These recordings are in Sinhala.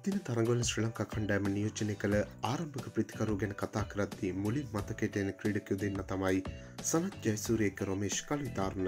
එක්දින තරගවල ශ්‍රී ලංකා කණ්ඩායම නියෝජනය කළ ආරම්භක ප්‍රතිකරු ගැන කතා කරද්දී මුලින් මතකයට එන ක්‍රීඩකයෝ දෙන්න තමයි සනත් ජයසූරිය රොමේෂ් කළුවිතාරණ.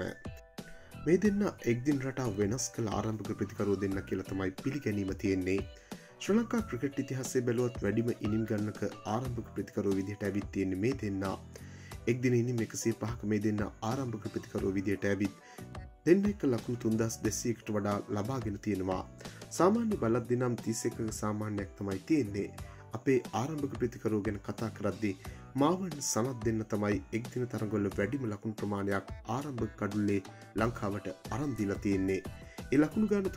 මේ දෙන්න එක්දින රටාව වෙනස් කළ ආරම්භක ප්‍රතිකරු දෙන්න කියලා තමයි පිළිගැනීම තියෙන්නේ. ශ්‍රී ලංකා ක්‍රිකට් ඉතිහාසයේ බැලුවත් වැඩිම ඉනිම් ගන්නක ආරම්භක ප්‍රතිකරු විදිහට ඇවිත් තියෙන්නේ මේ දෙන්න. එක්දින ඉනිම් 105ක මේ දෙන්න ආරම්භක ප්‍රතිකරු විදිහට ඇවිත් දෙන්න එක ලකුණු 3200කට වඩා ලබාගෙන තියෙනවා. සාමාන්‍ය බලද්දී නම් 31ක සාමාන්‍යයක් තමයි තියෙන්නේ. අපේ ආරම්භක ප්‍රතිකරු ගැන කතා කරද්දී මාවන් සනත් දෙන්න තමයි එක්දින තරගවල වැඩිම ලකුණු ප්‍රමාණයක් ආරම්භක කඩුල්ලේ ලංකාවට අරන් දීලා තියෙන්නේ. ඒ ලකුණු ගාන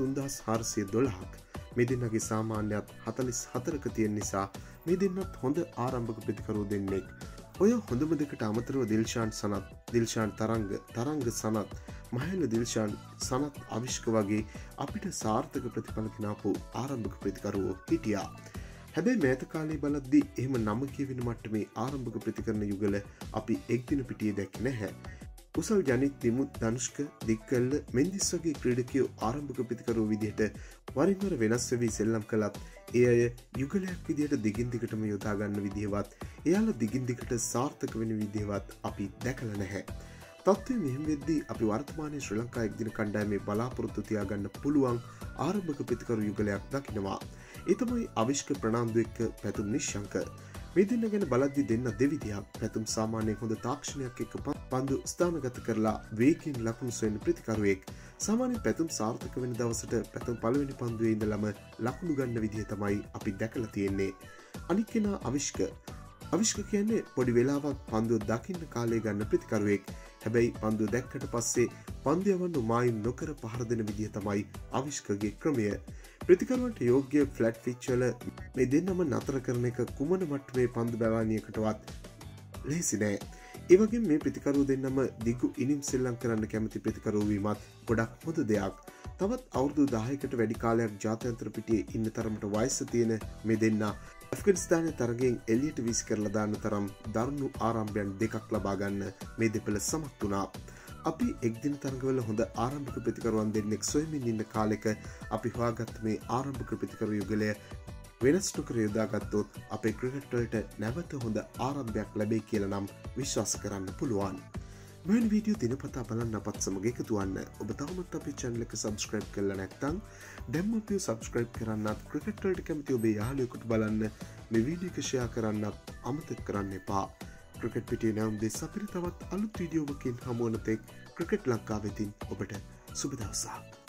3412ක්. මේ දෙන්නගේ සාමාන්‍යයත් 44ක තියෙන නිසා මේ දෙන්නත් හොඳ ආරම්භක ප්‍රතිකරු දෙන්නෙක්. ඔය හොඳම දෙකට අමතරව දිල්ෂාන් සනත්, දිල්ෂාන් තරංග සනත්, මහේල දිල්ෂාන් සනත් අවිෂ්ක වගේ අපිට සාර්ථක ප්‍රතිඵල ගෙනාපු ආරම්භක ප්‍රතිකරුවෝ හිටියා. හැබැයි මෑත කාලේ බලද්දී එහෙම නම කියවෙන මට්ටමේ ආරම්භක ප්‍රතිකරණ යුගල අපි එක්දින පිටියේ දැක්කේ නැහැ. කුසල් ජනිත්, දිමුත්, ධනුෂ්ක, දික්කල්ල, මෙන්දිස් වගේ ක්‍රීඩකයෝ ආරම්භක ප්‍රතිකරුවෝ විදිහට වරින් වර වෙනස් වෙවි සෙල්ලම් කළත් ඒ අය යුගලයක් විදිහට දිගින් දිගටම යොදා ගන්න විදිහවත් එයාලා දිගින් දිගට සාර්ථක වෙන විදිහවත් අපි දැකලා නැහැ. තත්ත්වය මෙහෙම වෙද්දී අපි වර්තමානයේ ශ්‍රී ලංකා එක්දින කණ්ඩායමේ බලාපොරොත්තු තියාගන්න පුළුවන් ආරම්භක ප්‍රතිකරු යුගලයක් දකිනවා. ඒ තමයි අවිෂ්ක ප්‍රනාන්දු එක්ක පැතුම් නිශ්ශංක. මේ දෙන්න ගැන බලද්දී දෙන්න දෙවිදියක්. පැතුම් සාමාන්‍යයෙන් හොඳ තාක්ෂණයක් එක්ක පන්දු ස්ථානගත කරලා වේගයෙන් ලකුණු සොයන ප්‍රතිකරුවෙක්. සාමාන්‍යයෙන් පැතුම් සාර්ථක වෙන දවසට පැතුම් පළවෙනි පන්දුවේ ඉඳලම ලකුණු ගන්න විදිහ තමයි අපි දැකලා තියෙන්නේ. අනික් කෙනා අවිෂ්ක කියන්නේ පොඩි වෙලාවක් පන්දුව දකින්න කාලය ගන්න ප්‍රතිකරුවෙක්. හැබැයි පන්දුව දැක්කට පස්සේ පන්දු යවන්න මායිම් නොකර පහර දෙන විදිහ තමයි අවිෂ්කගේ ක්‍රමය. ප්‍රතිකරුවන්ට යෝග්‍ය ෆ්ලැට් පිච් වල මේ දෙන්නම නතර කරන එක කුමන මට්ටමේ පන්දු බැලානියකටවත් ලේසි නෑ. ඒ වගේම මේ ප්‍රතිකරුවෝ දෙන්නම දිගු ඉනිම් සෙල්ලම් කරන්න කැමති ප්‍රතිකරුවෝ වීමත් ගොඩක් හොඳ දෙයක්. තවත් අවුරුදු 10කට වැඩි කාලයක් ජාත්‍යන්තර පිටියේ ඉන්න තරමට වයස තියෙන මේ දෙන්න ඇෆ්ගනිස්තානයේ තරගයෙන් එළියට වීසි කරලා දාන්න තරම් දරුණු ආරම්භයන් දෙකක් ලබා ගන්න මේ දෙපළ සමත් වුණා. අපි එක්දින තරගවල හොඳ ආරම්භක ප්‍රතිකරුවන් දෙන්නෙක් සොයමින් ඉන්න කාලෙක අපි හොයාගත්ත මේ ආරම්භක ප්‍රතිකරු යුගලය වෙනස් නොකර යොදාගත්තොත් අපේ ක්‍රිකට් වලට නැවත හොඳ ආරම්භයක් ලැබෙයි කියලා නම් විශ්වාස කරන්න පුළුවන්. මෙවැනි වීඩියෝ දිනපතා බලන්න අපත් සමග එකතු වන්න. ඔබ තවමත් අපේ channel එක subscribe කරලා නැත්නම් දැන්ම අපිව subscribe කරන්නත්, ක්‍රිකට් වලට කැමති ඔබේ යාළුවෙකුට බලන්න මේ වීඩියෝ එක share කරන්නත් අමතක කරන්න එපා. ක්‍රිකට් පිටියේ නැවුම් දෙස් අපිට තවත් අලුත් වීඩියෝවකින් හමු වන තෙක් ක්‍රිකට් ලංකාව වෙතින් ඔබට සුබ දවසක්.